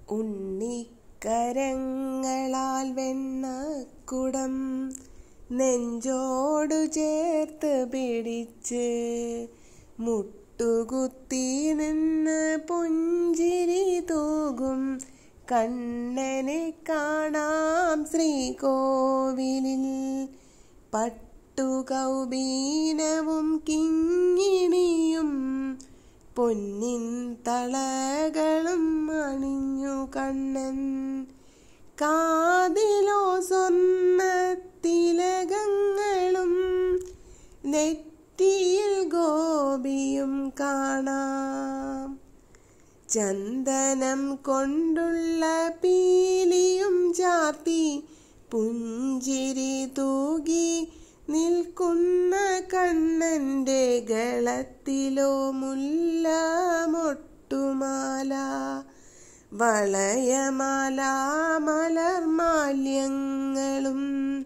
ഉണ്ണിക്കരങ്ങളാൽ വെണ്ണക്കുടം നെഞ്ചോടു ചേർത്ത് പിടിച്ച് മുട്ടുകുത്തി നിന്ന് പുഞ്ചിരി തൂകും കണ്ണനെ കാണാം ശ്രീകോവിലിൽ. പട്ടുകൗബീനവും കിങ്ങിണിയും പൊന്നിൻ തളകളും അണിഞ്ഞു കണ്ണൻ. കാതിലോ സ്വർണ്ണത്തിലകങ്ങളും നെറ്റിയിൽ ഗോപിയും കാണാം. ചന്ദനം കൊണ്ടുള്ള പീലിയും ചാർത്തി പുഞ്ചിരി തൂകി നിൽക്കുന്ന കണ്ണൻ്റെ ഗളത്തിലോ മുല്ല മൊട്ടുമാല വളയമാല മലർമാല്യങ്ങളും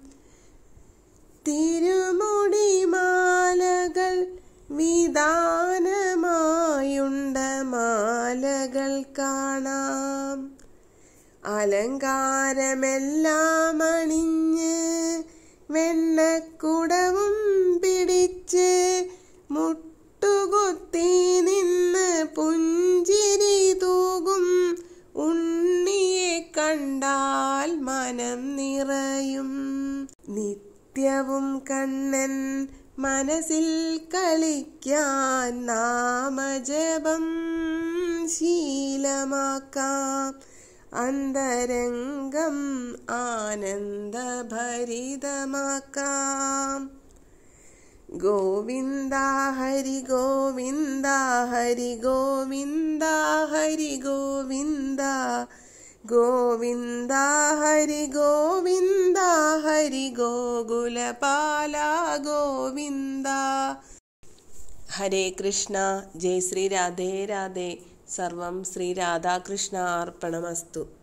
തിരുമുടിമാലകൾ വിധാനമായുണ്ട മാലകൾ കാണാം. അലങ്കാരമെല്ലാം അണിഞ്ഞ് വെണ്ണക്കുടവും പിടിച്ച് മുട്ടുകുത്തി നിന്ന് പുഞ്ചിരി തൂകും ഉണ്ണിയെ കണ്ടാൽ മനം നിറയും. നിത്യവും കണ്ണൻ മനസ്സിൽ കളിക്കാൻ നാമജപം ശീലമാക്കാം. അന്തരംഗം ആനന്ദഭരിതമാക്കാം. ഗോവിന്ദ ഹരി ഗോവിന്ദ ഹരി ഗോവിന്ദ ഹരി ഗോവിന്ദ ഗോവിന്ദ ഹരി ഗോവിന്ദ ഹരി ഗോകുലപാല ഗോവിന്ദ. ഹരേ കൃഷ്ണ. ജയ് ശ്രീ രാധേ രാധേ. സർവം ശ്രീ രാധാകൃഷ്ണ അർപ്പണമസ്തു.